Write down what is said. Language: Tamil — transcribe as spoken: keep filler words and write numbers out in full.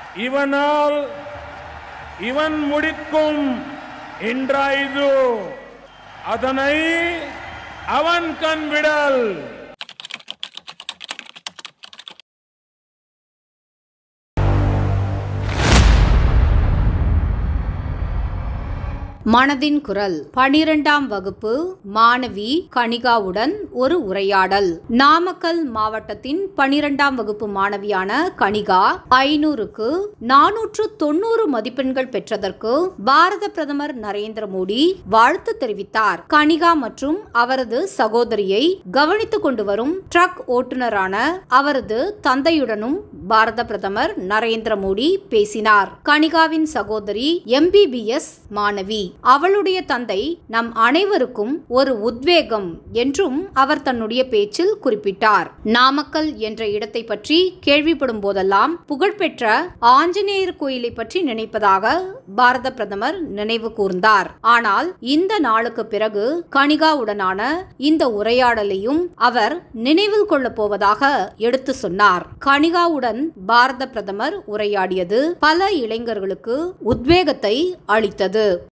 இவனால் இவன் முடிக்கும் என்றாய்து அதனை அவன் கண்விடல். மனதின் குரல் பனிரெண்டாம் வகுப்பு மாணவி கனிகாவுடன் ஒரு உரையாடல். நாமக்கல் மாவட்டத்தின் பனிரெண்டாம் வகுப்பு மாணவியான கனிகா ஐநூறுக்கு நானூற்று தொண்ணூறு மதிப்பெண்கள் பெற்றதற்கு பாரத பிரதமர் நரேந்திர மோடி வாழ்த்து தெரிவித்தார். கனிகா மற்றும் அவரது சகோதரியை கவனித்துக் கொண்டு வரும் ட்ரக் ஓட்டுநரான அவரது தந்தையுடனும் பாரத பிரதமர் நரேந்திர மோடி பேசினார். கனிகாவின் சகோதரி எம் பி பி எஸ் மாணவி. அவளுடைய தந்தை நம் அனைவருக்கும் ஒரு உத்வேகம் என்றும் அவர் தன்னுடைய பேச்சில் குறிப்பிட்டார். நாமக்கல் என்ற இடத்தை பற்றி கேள்விப்படும் போதெல்லாம் புகழ்பெற்ற ஆஞ்சநேயர் கோயிலை பற்றி நினைப்பதாக பாரத பிரதமர் நினைவு கூர்ந்தார். ஆனால் இந்த நாளுக்கு பிறகு கனிகாவுடனான இந்த உரையாடலையும் அவர் நினைவில் கொள்ளப் போவதாக எடுத்து சொன்னார். கனிகாவுடன் பாரத பிரதமர் உரையாடியது பல இளைஞர்களுக்கு உத்வேகத்தை அளித்தது.